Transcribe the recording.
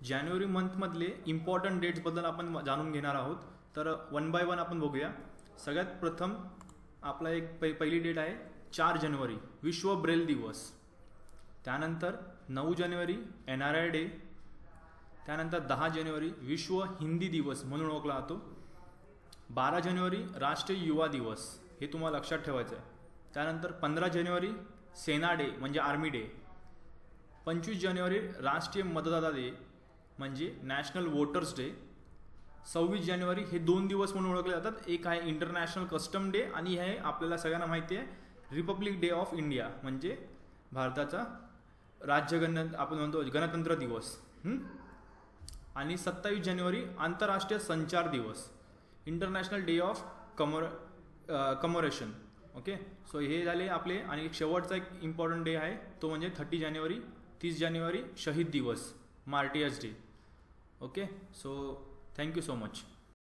जानेवारी मंथमधले important डेट्सबद्दल आपण जाणून घेणार आहोत. तर वन बाय वन आपण बघूया. सगळ्यात प्रथम आपला एक पहिली डेट आहे 4 जानेवारी विश्व ब्रेल दिवस. त्यानंतर 9 जानेवारी NRI डे. त्यानंतर 10 जानेवारी विश्व हिंदी दिवस म्हणून ओळखला जातो. 12 जानेवारी राष्ट्रीय युवा दिवस, हे तुम्हाला लक्षात ठेवायचं आहे. त्यानंतर 15 जानेवारी सेना डे म्हणजे आर्मी डे. 25 जानेवारी राष्ट्रीय मतदाता डे म्हणजे नॅशनल वोटर्स डे. 26 जानेवारी हे 2 दिवस म्हणून ओळखले जातात. एक आहे इंटरनॅशनल कस्टम डे आणि हे आपल्याला सगळ्यांना माहिती आहे रिपब्लिक डे ऑफ इंडिया म्हणजे भारताचा आपण म्हणतो गणतंत्र दिवस. आणि 27 जानेवारी आंतरराष्ट्रीय संचार दिवस international day of commemoration. Okay, so हे झाले आपले. आणि एक शेवटचा एक इम्पॉर्टंट डे आहे तो म्हणजे 30 जानेवारी शहीद दिवस martyrs day. Okay, so thank you so much.